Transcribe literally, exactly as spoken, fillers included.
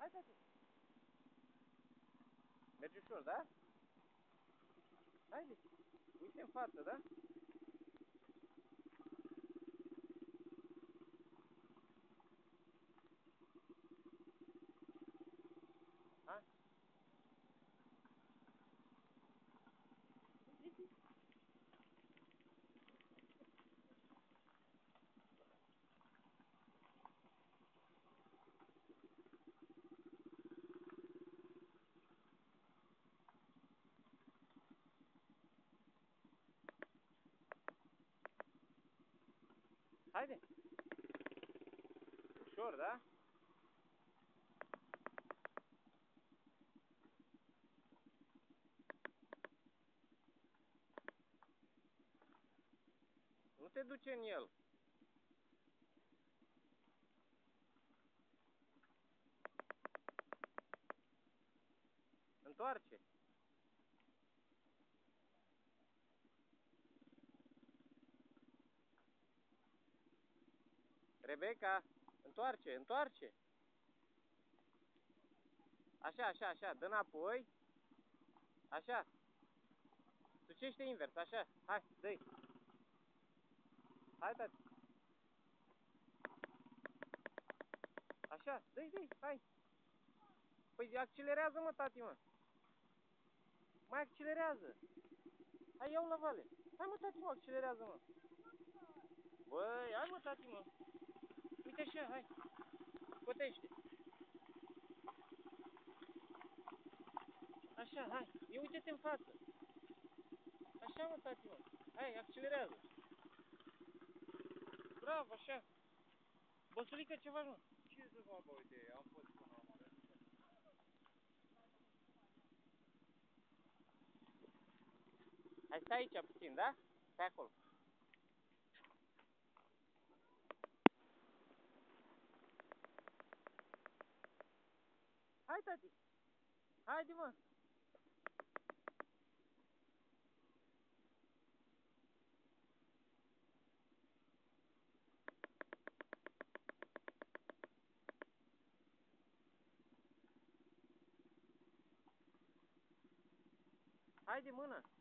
Hai, tati. Mergi ușor, da? Haide. Uite în față, da? Ha? Haide. Ușor, da? Nu te duce în el. Întoarce. Rebecca, întoarce, întoarce. Așa, așa, așa, dă înapoi. Așa. Sucește invers, așa. Hai, dă-i. Hai, tati. Așa, dă-i, dă-i, hai. Păi accelerează, mă, tati, mă. Mai accelerează. Hai, iau la vale. Hai, mă, tati, mă, accelerează, mă. Băi, hai, mă, tati, mă. Uite așa, hai. Scotește. Așa, hai. Eu uite-te în față. Așa, mă, tati, mă. Hai, accelerează. Bravo, așa. Băsulică, ce faci, mă? Ce să fac, bă, uite, am fost până la mare. Hai, stai aici puțin, da? Stai acolo. Hai, tati. Haide, mă. Haide, mână.